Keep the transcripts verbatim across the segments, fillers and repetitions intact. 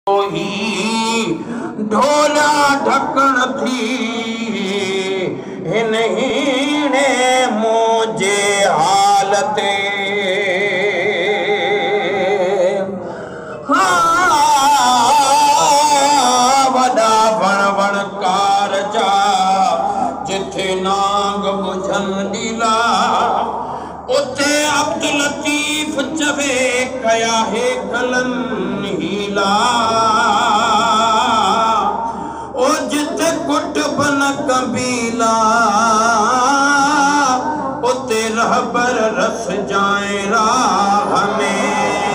ढोला ढकण थी हिन हीणे मुझे हालते वॾा वण वणकार जा जिथे नांग बुझन ॾीला उते अब्दुल लतीफ चवे कया है कलन हीला ओ जिथे कुटुबन कबीला उते रहबर रस जाए राह में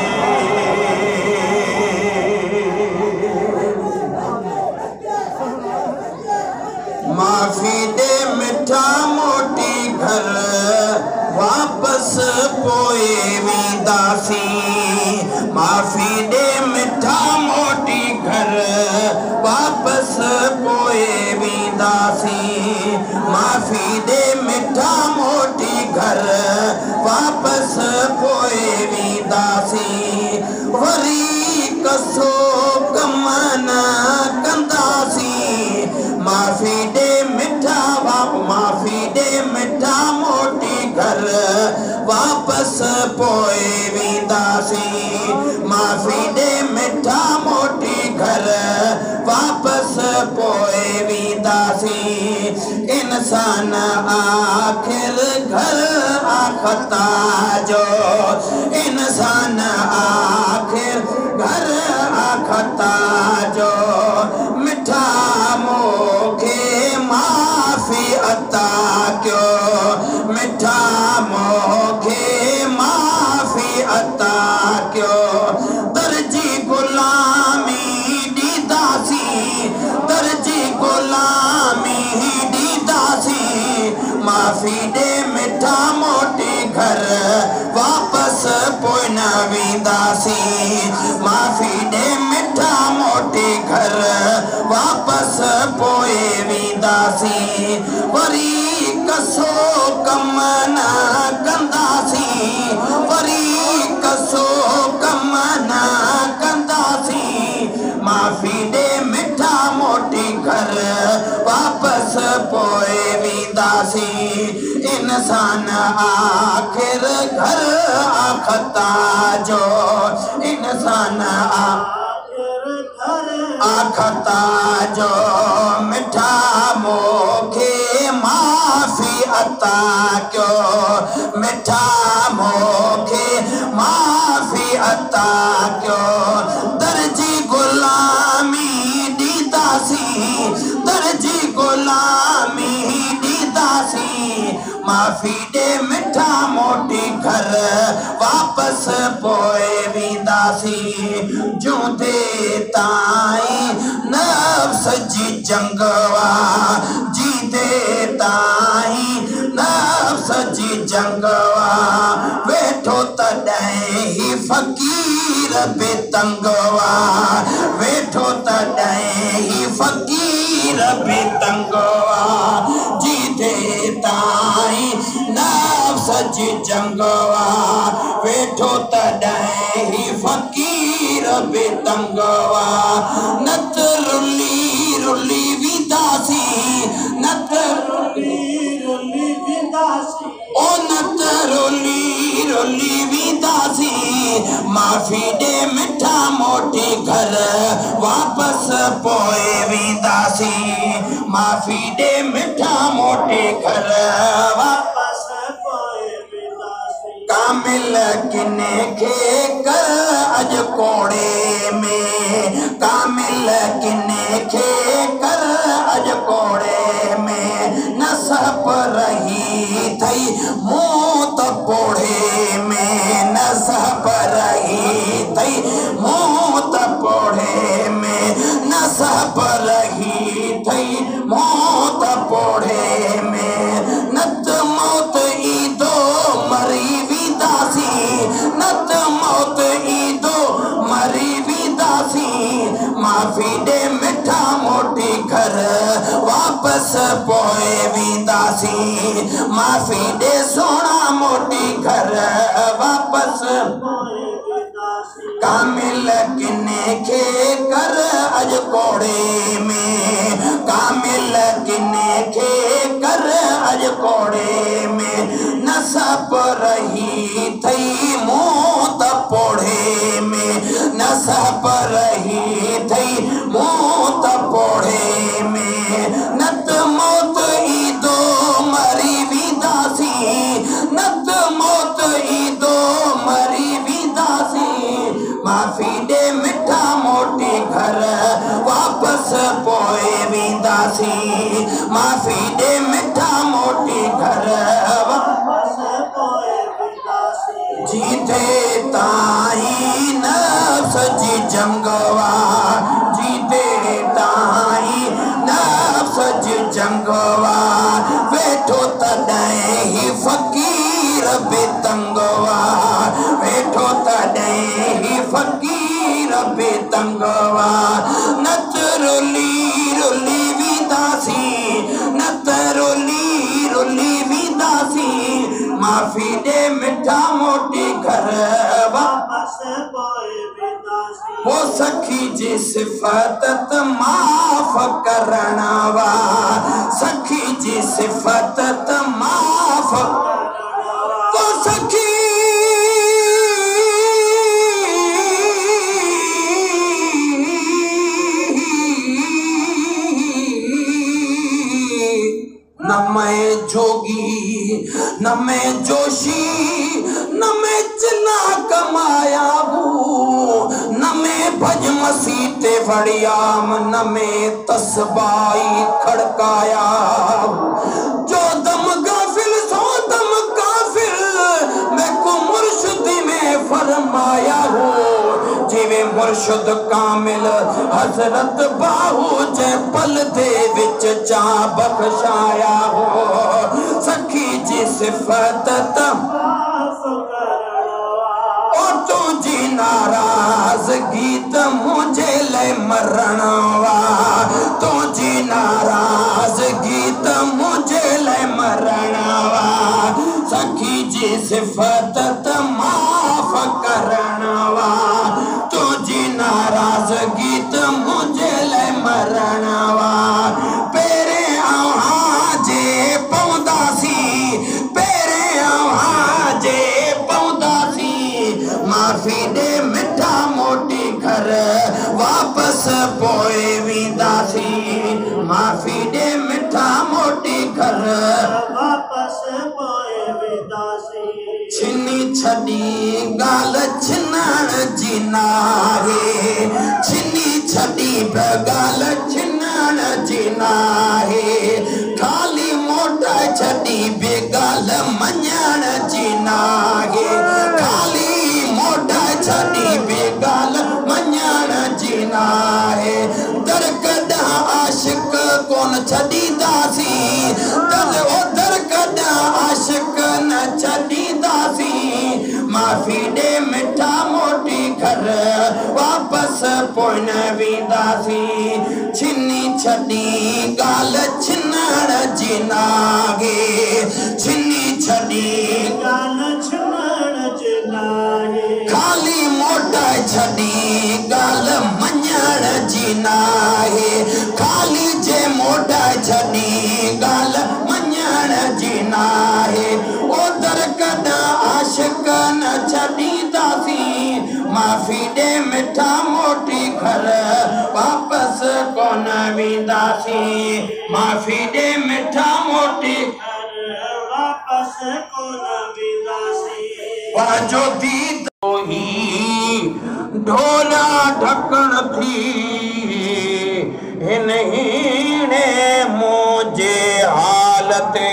माफी दे मिठा मोटी घर वापस पोए वींदासी माफी दे मिठा मोटी घर वापस पोए वींदासी माफी दे मिठा मोटी घर वापस पोए वींदासी वरी कसो कमना कंदासी माफी दे मिठा बाप माफी दे मिठा मोटी घर वापस पोए वींदासी माफी दे मिठा मोटी घर वापस पोए वींदासी इंसान आखिर घर आखता जो इंसान आखिर घर आखता जो मिठा मोखे माफी अता क्यों मिठा मोखे माफी अता क्यों दर्जी गुलामी दीदासी दर्जी गुलामी दीदासी माफी दे मिठा मोटी घर वापस पोए न वींदासी माफी दे मिठा मोटी घर वापस पोए वींदासी वरी कसो कम न कंदासी वरी कसो कम न कंदासी माफी दे मिठा मोटी घर वापस पोए वींदासी इंसान आखिर घर आखता जो इंसान आखता जो मिठा मोखे माफी अता क्यों मिठा मोखे माफी अता क्यों दर्जी गुलामी दीदासी दर्जी गुलामी दीदासी माफी दे मिठा मोटी घर वापस पोए वींदासी जूंदे ताई नफ्स जी जंगवा जीते ताई नफ्स जी जंगवा वेठो तॾहिं ही फ़कीर बेतंगवा वेठो तॾहिं ही फ़कीर बेतंगवा जीते ताई नफ्स जी जंगवा वेठो तॾहिं ही फ़कीर बेतंगवा नत रुली रुली वींदासी नत रुली रुली वींदासी ओ नत रुली रुली वींदासी माफी दे मिठा मोटी घर वापस पोए वींदासी माफी दे मिठा मोटी घर वापस पोए वींदासी कामिल किने खे कर अज कोड़े में कामिल किने खे कर अज कोड़े में नसप रही थई मौत पोड़े में नसप रही थई मौत पोड़े में नसप रही थई मौत पोड़े में नत मौत ईदो मरी वींदासी नत मौत ईदो मरी वींदासी माफी दे मिठा मोटी घर वापस पोए वींदासी माफी दे सोना मोटी घर वापस पोए वींदासी कामिल किने के कर अज कोड़े में, कामिल किने के कर अज कोड़े में, नसप रही थई मौत पोड़े में, नसप रही थई मौत पोड़े में, नत मौत ई दो मरी विदासी, नत मौत ई दो मरी विदासी, माफी दे मिठा मोटी घर वापस पोए विदासी, माफी दे मिठा मोटी घर वापस पोए विदासी, जीते ताई नफ्स जी जंगवा, जीते ताई नफ्स जी जंगवा, वेठो तॾहिं ही फकीर बेतंगवा, वेठो तॾहिं ही फकीर बेतंगवा, नत रुली रुली विदासी, नत रुली रुली विदासी, माफी दे मिठा मोटी घर वापस पोए विदासी, वो सखी जी सिफत माफ करणवा, सखी जी सिफत माफ, वो सखी न मैं जोगी न मैं जोशी, न मैं चिन्ना कमाया हूँ, न मैं भज मसीते बढ़ियाम, न मैं तस्बाई खड़काया, जो दम गाफिल सो दम काफिल, मैं को मुर्शिदी में फरमाया हूँ, जिवे मुर्शिद कामिल हजरत बाहू जे पल दे विच चा बख्शाया हो, सखी जी सिफत और तुझी नाराज गीत मुझे ले मरणवा, तुझी नाराज गीत मुझे ले मरणवा, सखी जी सिफत माफ करणवा, तुझी नाराज गीत मुझे ले मरणवा, पेरे आवाजे पौदासी, पेरे आवाजे पौदासी, माफी दे मिठा मोटी घर वापस पोए विदासी, माफी दे मिठा मोटी घर वापस पोए विदासी, छिनी छड़ी गाल छिनण जी नाहे, छिनी छड़ी गाल छिनण जी नाहे, खाली मोटा छड़ी बेगाल मञण जी नाहे, खाली मोटा छड़ी बेगाल मञण जी नाहे, दरकदा आशिक कोन छड़ी दासी, दर ओ दरकदा आशिक न छड़ी दासी, माफी दे मिठा मोटी घर वापस पोइन विदासी, छिनी छड़ी गाल छिनण जी नाहे, छिनी छड़ी गाल छिनण जी नाहे, खाली मोटा छड़ी गाल मञण जी नाहे, खाली जे मोटा छड़ी गाल मञण जी नाहे, ओ दरकदा आशिक न छड़ी दासी, माफी दे मिठा मोटी घर वापस कोन विदासी, माफी दे मिठा मोटी घर वापस कोन विदासी, वाजो दीद ही ढोला ढकण थी, हिन हीणे मुझे हालते,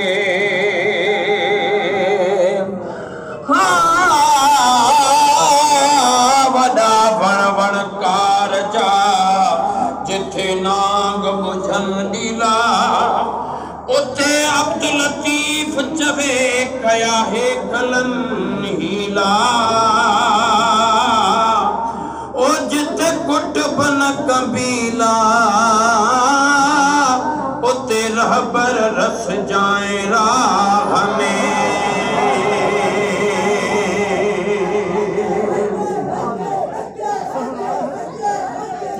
वॾा वण वणकार जा जिथे नांग बुझन ॾीला, उते अब्दुल लतीफ चवे कया है कलन हीला, ओ जिथे कुटुब न कबीला, उते रहबर रस जाए राह में,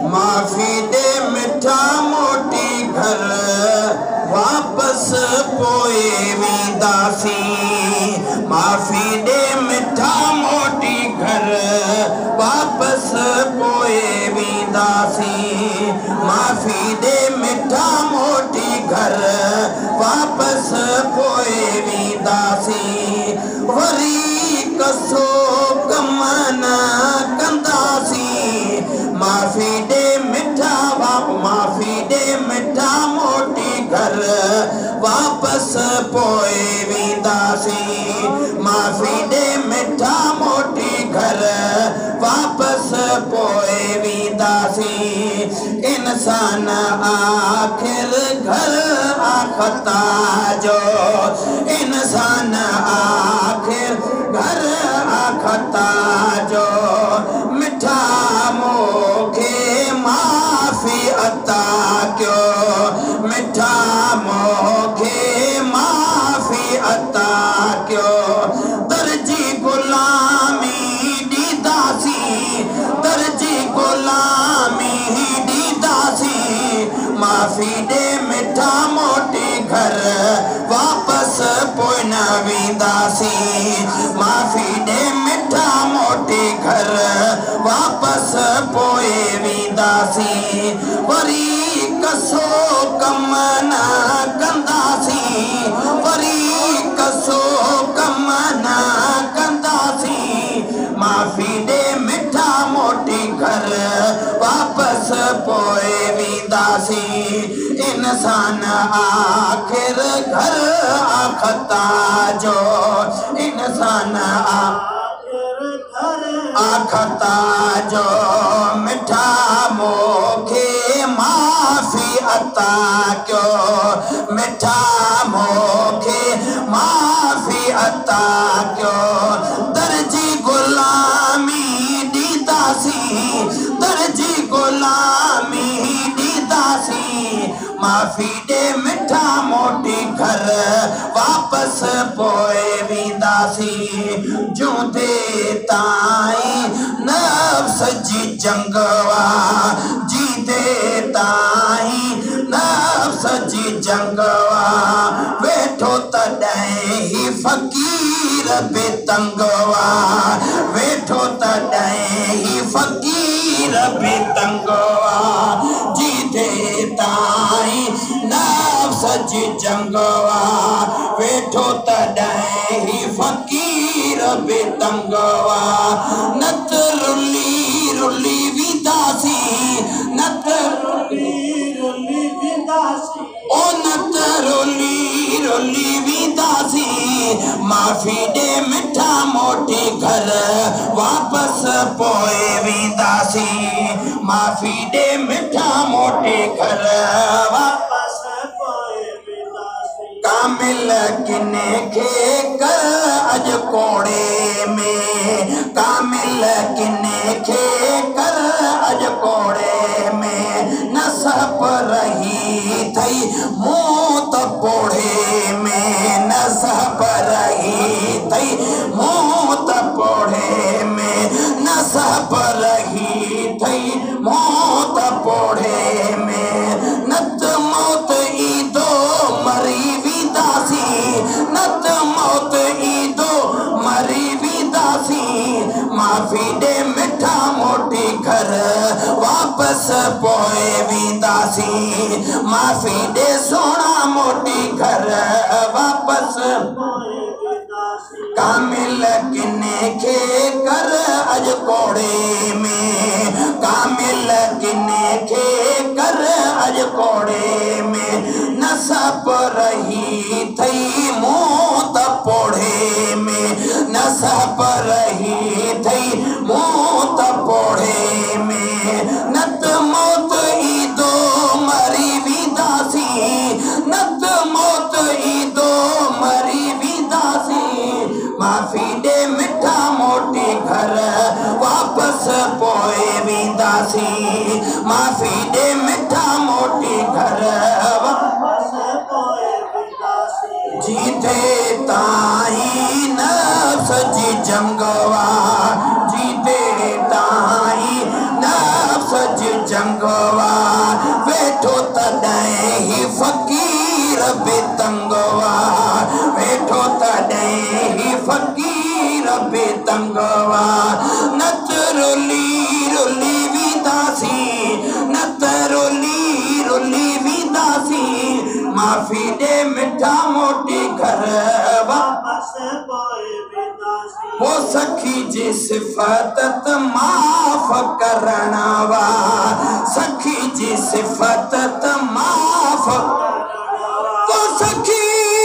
माफी दे मिठा मोटी घर वापस पोए वींदासी माफी दे मिठा मोटी घर वापस पोए वींदासी माफी दे मिठा मोटी घर वापस पोए वींदासी वरी कसो कमना कंदासी माफी दे मिठा बाप माफी दे मिठा मोटी घर वापस पोए वींदासी माफी दे मिठा मोटी घर वापस पोए वींदासी इंसान आखिर घर आखता जो इंसान आखिर घर आखता जो मिठा मोखे माफी अता क्यों मिठा मोखे माफी अता क्यों दर्जी गुलामी दीदासी दर्जी गुलामी दीदासी माफी दे मिठा मोटी घर वापस पोए न वींदासी माफी दे मिठा मोटी घर वापस पोए वींदासी वरी कसो कम न कंदासी वरी कसो कम न कंदासी माफी दे मिठा मोटी घर वापस पोए वींदासी इंसान आखिर घर आखता जो इंसान आखता जो मिठा मोखे माफी अता क्यों मिठा मोखे माफी अता क्यों दर्जी गुलामी दीदासी दर्जी गुलामी दीदासी माफी दे मिठा मोटी घर वापस पोए वींदासी जूदे ताई नफ्स जी जंगवा जीदे ताई नफ्स जी जंगवा वेठो तॾहिं ही फ़कीर बेतंगवा वेठो तॾहिं ही फ़कीर बेतंगवा जीदे ताई नफ्स जी जंगवा वेठो तॾहिं ही फ़कीर बेतंगवा नत रुली रुली वींदासी नत रुली रुली वींदासी ओ नत रुली रुली वींदासी माफी दे मिठा मोटी घर वापस पोए वींदासी माफी दे मिठा मोटी घर वापस पोए वींदासी कामिल किने के कर अज कोड़े में कामिल किने के कर अज कोड़े में नसप रही थई मौत पोड़े में नसप रही थई मौत पोड़े में नसप रही थई मौत पोड़े में नत मौत ईदो मरी वींदासी नत मौत ईदो मरी वींदासी माफी दे मिठा मोटी घर वापस पोए वींदासी माफी दे सोना मोटी घर वापस कामिल किने के कर अज कोड़े में कामिल किने के कर अज कोड़े में नसप रही थई मौत पोड़े में नसप रही थई मौत पोड़े में नत मौत ईदो मरी वींदासी नत मौत ईदो मरी वींदासी माफी दे मिठा मोटी घर वापस पोए वींदासी माफी दे मिठा मोटी घर वापस पोए वींदासी जीते ताई नफ्स जी जंगवा जीते ताई नफ्स जी जंग तंगवा वेठो तॾहिं ही फ़कीर बेतंगवा वेठो तॾहिं ही फ़कीर बेतंगवा नत रुली रुली विदासी नत रुली रुली विदासी माफ़ी दे मिठा मोटी घर वापस वो सखी जी सिफत माफ़ करनवा सखी जी सिफत माफ़ वो सखी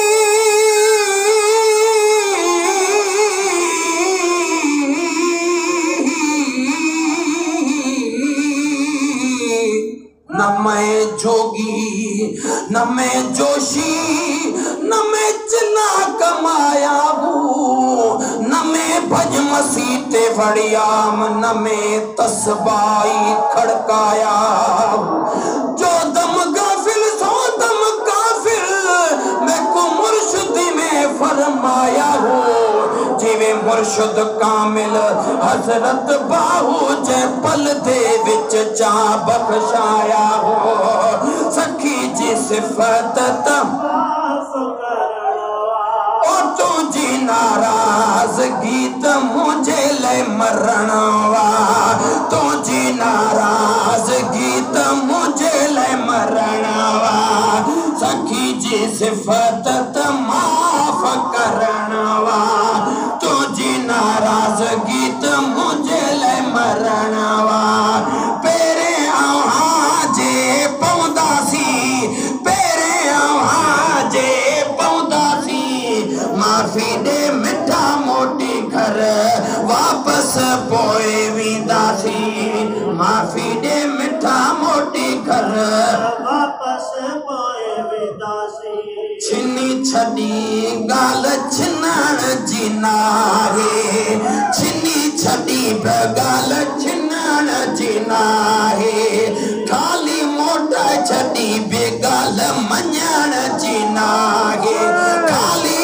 न मैं जोगी न मैं जोशी न मैं चिना कमाया हूँ न मैं भज मसीते वड़ियाम न मैं तस्बाई खड़काया जो दम गाफिल सो दम काफिल मैं को मुर्शिदी में फरमाया हो जिवे मुर्शिद कामिल हजरत बाहू जै पल दे विच चा बख्शाया हो सखी जी सिफत तुझी नाराज गीत मुझे ले मरणवा तुझी नाराज गीत मुझे ले मरणवा सखी जी सिफत माफ करनवा तुझी नाराज गीत मुझे ले मरणवा पेरे आवाजे पौदासी पेरे आवाजे पौदासी माफ़ी दे मिठा मोटी घर वापस पोए विदासी माफ़ी दे मिठा मोटी घर वापस पोए विदासी छिनी छड़ी गाल छिनण जी नाहे छिनी छड़ी गाल छिनण जी नाहे खाली मोटा छड़ी बेगाल मञण जी नाहे खाली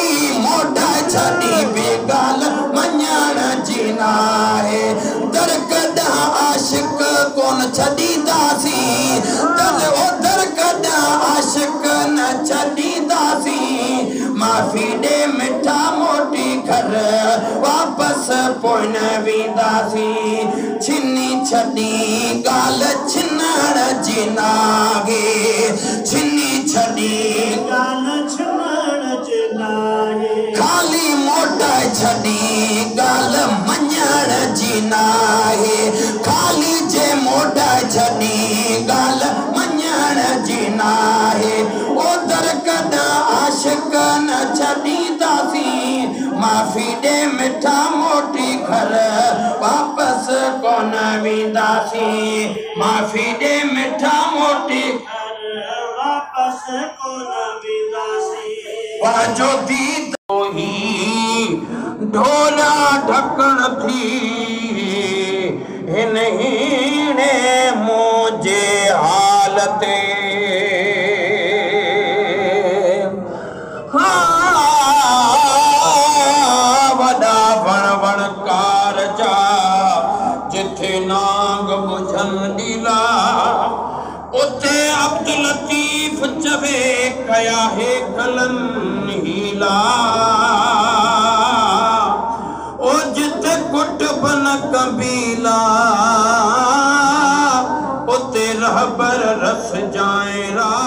छड़ी बेगाल मञण जी नाहे दर कॾा आशिक कोन छॾींदासी दर ओ दर कॾा आशिक न छॾींदासी माफ़ी ॾे मिठा मोटी घर वापस पोइ न वेंदासी छिनी छॾी ॻाल्हि छिनण जी नाहे छिनी छॾी ॻाल्हि छिनण जी नाहे खाली मोटा छड़ी गाल मञण जी नाहे खाली जे मोटा छड़ी गाल मञण जी नाहे ओ दर कॾा आशिक न छॾींदासी माफ़ी ॾे मिठा मोटी घर वापस कोन वेंदासी माफ़ी ॾे मिठा मोटी घर वापस कोन वेंदासी वाजो दीद ही ढोला ढकण थी हिन हीणे मुझे हालते वॾा वण वण कारजा जिथे नांग बुझन ॾीला उते अब्दुल लतीफ चवे कया है कलन हीला ओ जिथे कुटुब न कबीला उते रहबर रस जाए रा